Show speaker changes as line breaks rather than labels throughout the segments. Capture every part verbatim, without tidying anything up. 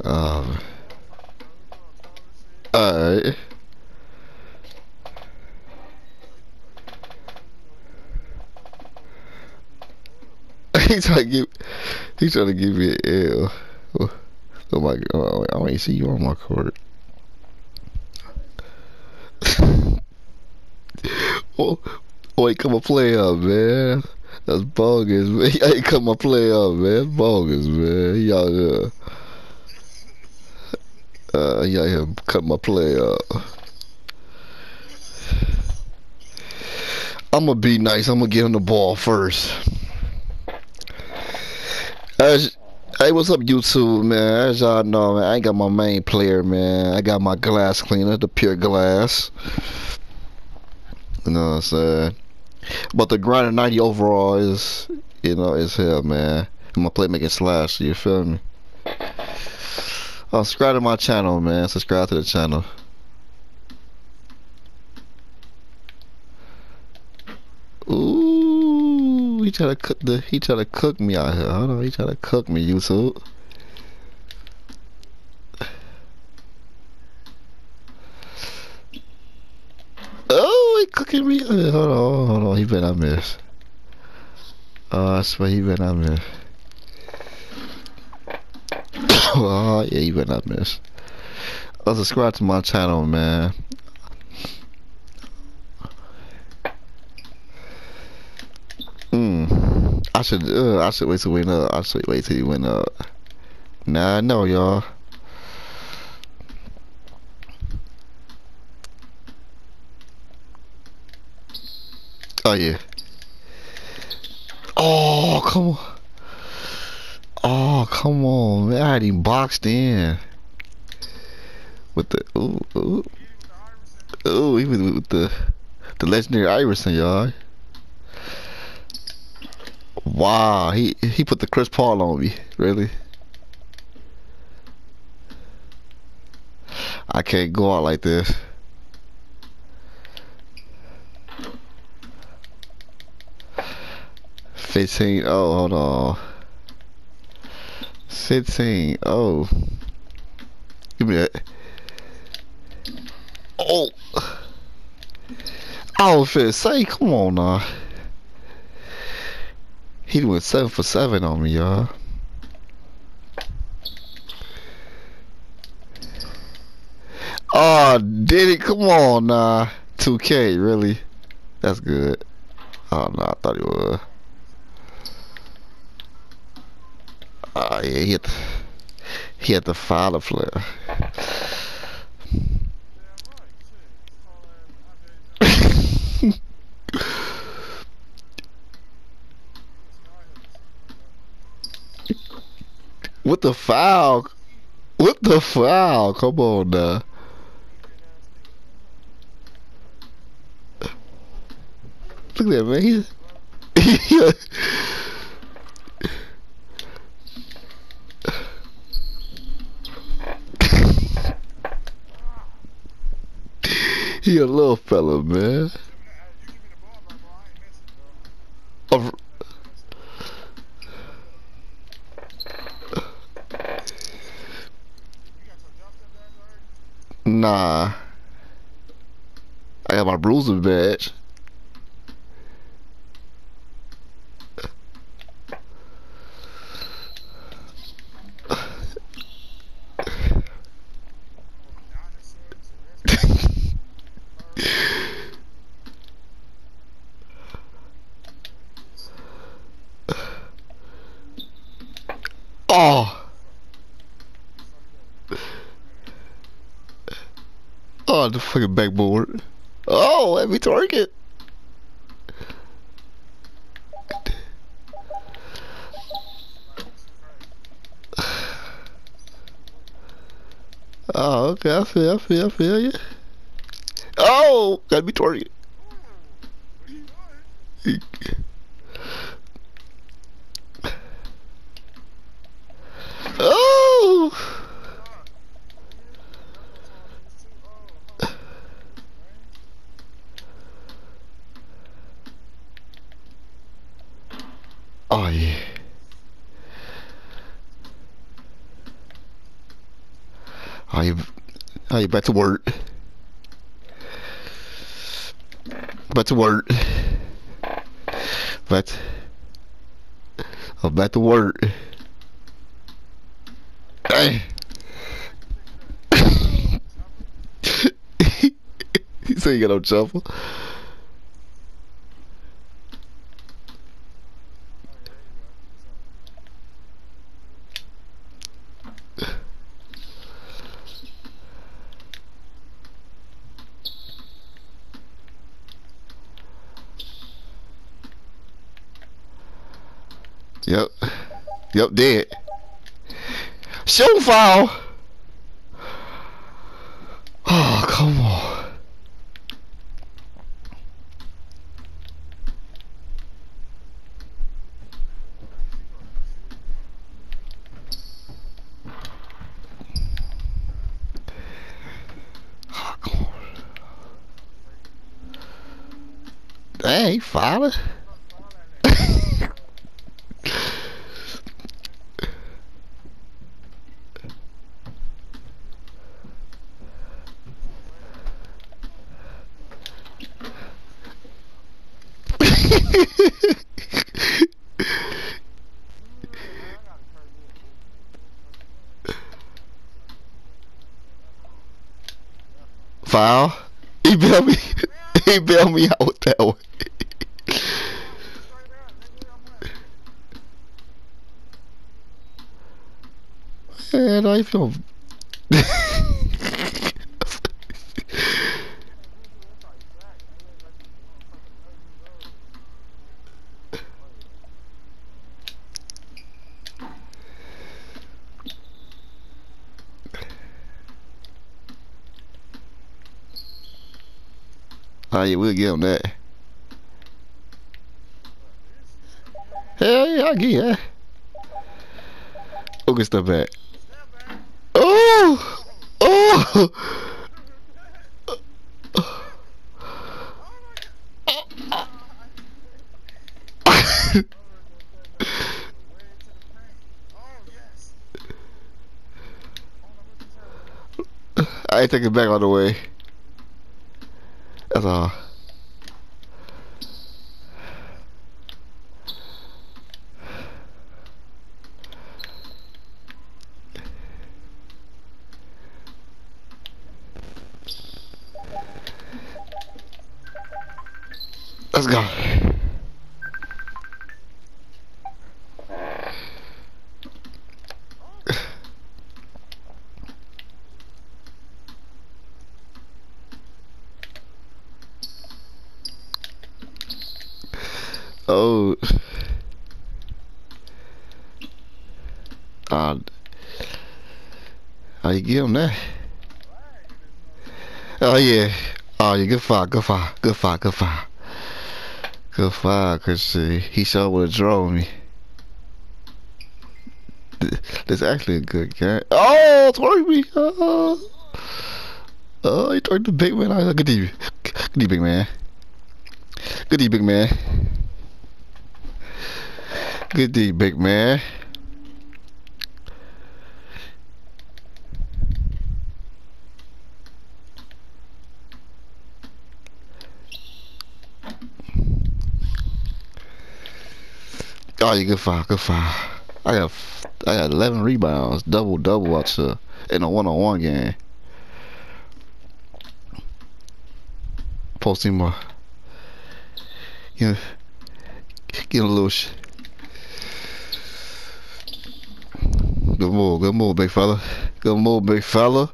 Um, alright. he trying to give, he trying to give me an L. Oh, oh my god, oh, I don't even see you on my court. oh, oh, he come and play up, man. That's bogus, man. He ain't come and play up, man. That's bogus, man. He out here, uh, he out here cut my play up. I'm gonna be nice. I'm gonna give him the ball first. As, hey, what's up, YouTube, man? As y'all know, man, I ain't got my main player, man. I got my glass cleaner, the pure glass. You know what I'm saying? But the grinder ninety overall is, you know, is hell, man. I'm gonna play making slash. You feel me? Oh, subscribe to my channel, man. Subscribe to the channel. Ooh, he try to cook the. He try to cook me out here. Hold on, he try to cook me, YouTube. Oh, he cooking me. Hold on, hold on. He better not miss. Oh, I swear he better not miss. Oh, yeah, he better not miss. Oh, subscribe to my channel, man. Hmm. I should. Uh, I should wait till we win up. I should wait till you win up. Nah, I know, y'all. Oh yeah. Oh come on. Oh come on, man! I had him boxed in with the ooh ooh ooh. He was with the the legendary Iverson, y'all. Wow, he he put the Chris Paul on me. Really? I can't go out like this. Fifteen. Oh, hold on. Fifteen. Oh, give me that. Oh, I was finna say, come on now. He went seven for seven on me, y'all. Oh, did it? Come on now. two K, really? That's good. Oh no, I thought he was. Oh yeah, he had, he had the file flare. What the foul? What the foul? Come on now. Look at that, man. He's, he, he a little fella, man. Oh, nah. I got my bruiser badge. Oh. Oh, the fucking backboard. Oh, let me target. Oh, okay. I feel, I feel, I feel you. Oh, got me target. Oh. Oh yeah. Are you, are you back to work? Back to work. Back. To, I'm back to work. Hey. He said you got no chopper. Yep. Yep, dead. Show foul. Oh, come on. Oh, come on. Dang, he fouling. Foul. He bailed me. He bailed me out that way. Man, I feel. Oh yeah, we'll get him that. Hell yeah, I'll get you. Oh, good stuff back. Oh! Oh! I ain't taking it back all the way. That's all. Let's go. Oh. Uh, how you give him that? Oh yeah. Oh yeah, good fire, good fire, good fire, good fire. Good fire, cause uh, he sure would have drove me. That's actually a good game. Oh, twerk me! Oh, oh he twerked the big man. Oh, good D, good D, big man. Good D, big man. Good D, big man. Oh, you good fire, good fire. I got, I got eleven rebounds, double double out to in a one on one game. Posting more. You know, get a little sh Good move, good move, big fella. Good move, big fella.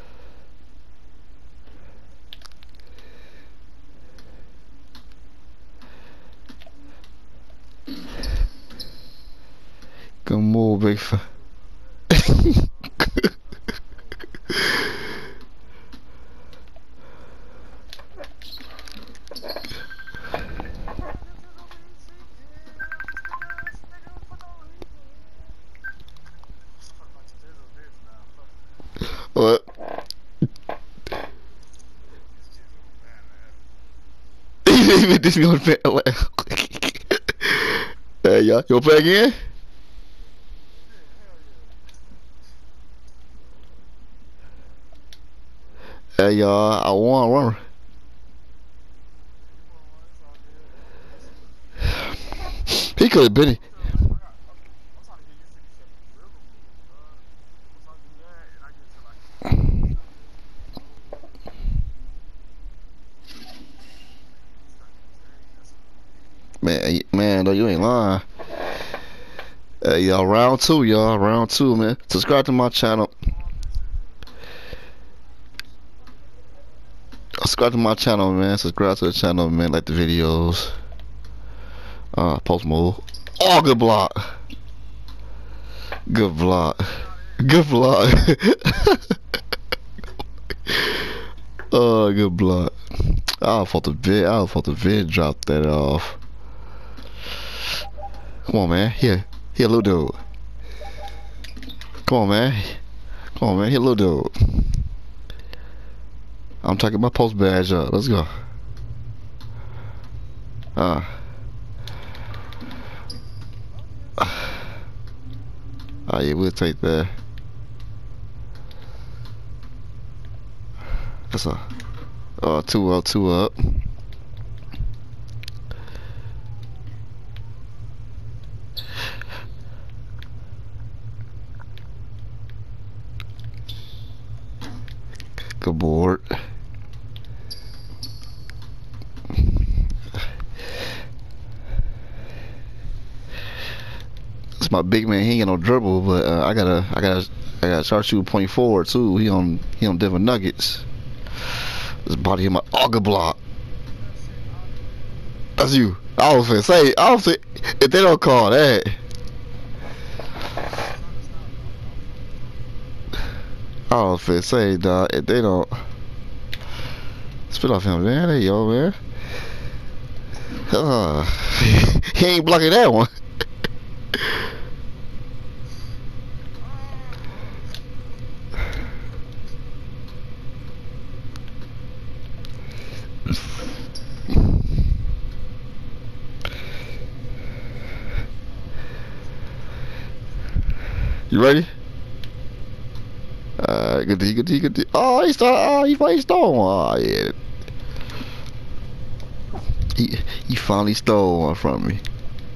Good move, big fella. What? Even this me on the Hey, y'all, you play again? Hey y'all, I won one. He could have been. Man, man, though you ain't lying. Hey y'all, round two, y'all, round two, man. Subscribe to my channel. Subscribe to my channel, man. Subscribe to the channel, man. Like the videos. Uh, post move. Oh, good block. Good block. Good block. Oh, good block. I thought the vid. I thought the vid dropped that off. Come on, man. Here, here, little dude. Come on, man. Come on, man. Here, little dude. I'm taking my post badge up. Let's go. Uh. Oh yeah, we'll take that. That's a uh two up, two up. Good board. It's my big man. He ain't got no dribble, but uh, I gotta, I gotta, I gotta start shooting point forward too. He on, he on Denver Nuggets. This body in my auger block. That's you. I was finna say, I was finna, if they don't call that. I was finna say, dog, if they don't spit off him, man. There you go, man. Uh, he ain't blocking that one. You ready? Uh, good D, good D, good D. Oh, he stole. Oh, he finally stole one. Oh, yeah. He he finally stole one from me.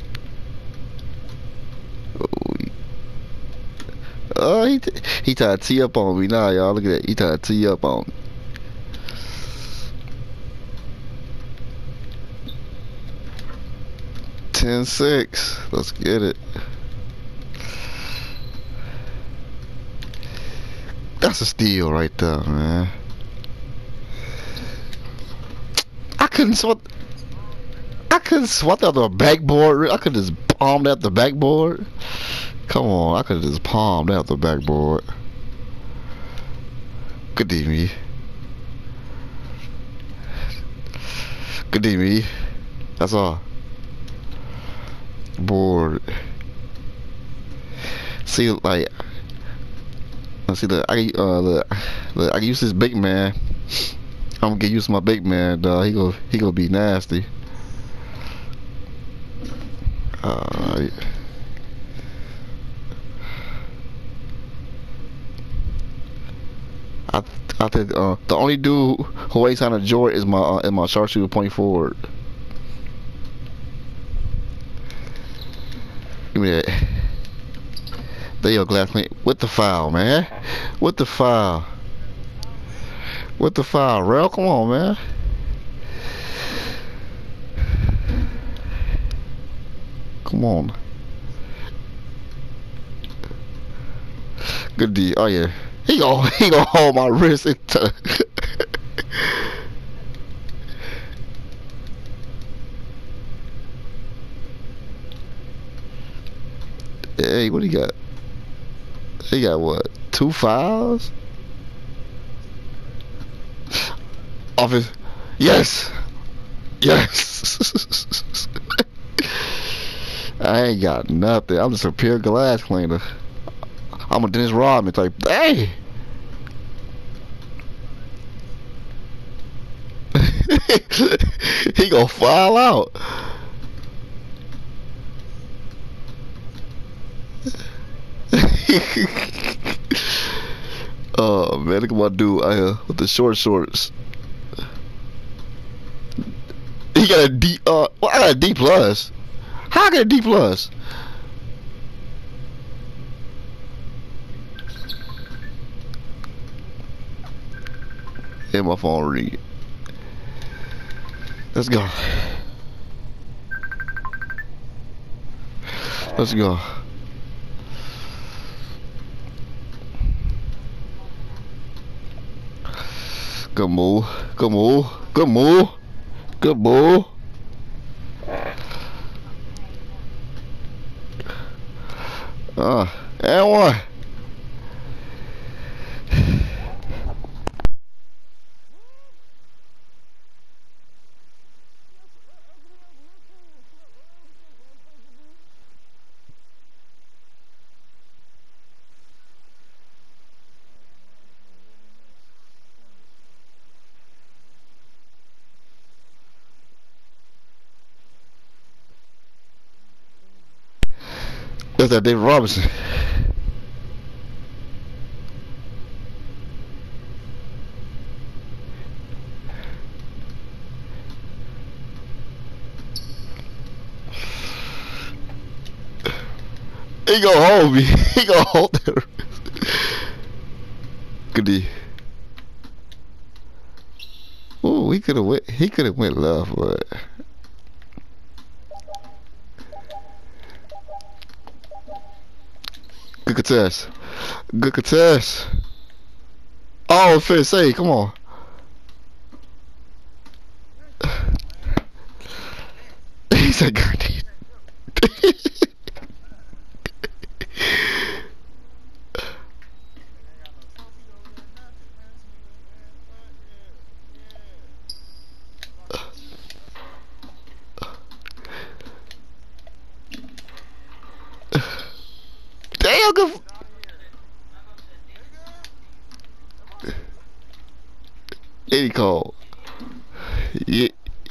Oh, he, oh, he he tried to tee up on me now, y'all. Look at that. He tried to tee up on me. ten six. Let's get it. That's a steal right there, man. I couldn't swat. I couldn't swat out the backboard. I could just palmed out the backboard. Come on, I could just palmed out the backboard. Good D me. Good D me. That's all. Board. See, like. See, look, I uh, look, look, I can use this big man. I'm gonna get used to my big man, dog. He go, he gonna be nasty. Alright. I, I think uh, the only dude who weighs on a joint is my, uh, is my sharpshooter point forward. Give me that. There you go, glass clean. With the foul, man. With the foul. With the foul, Rel. Come on, man. Come on. Good D. Oh yeah. He gonna he gonna hold my wrist into. Hey, what do you got? He got what? Two fouls? Office. Yes. Yes. I ain't got nothing. I'm just a pure glass cleaner. I'm a Dennis Rodman type. Hey. He gonna fall out. Oh Oh man, look at my dude out here with the short shorts. He got a D. Uh, well, I got a D plus. How I get a D plus? And my phone ring. Let's go. Let's go. Good move. Good move. Good move. Good move. Uh, and one. That's that David Robinson. He gonna hold me. He gonna hold there. Good D. Ooh, he could have went. He could have went left, but. Good contest. Good contest. Oh, fair say, come on. He said, God damn. Damn, good. Any call. Yeah.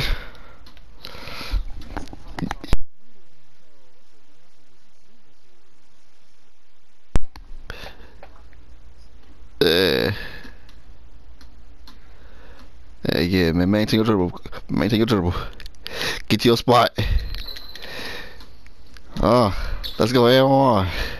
Uh, uh, yeah, man, maintain your turbo. Maintain your turbo. Get to your spot. Ah, uh, let's go, M one.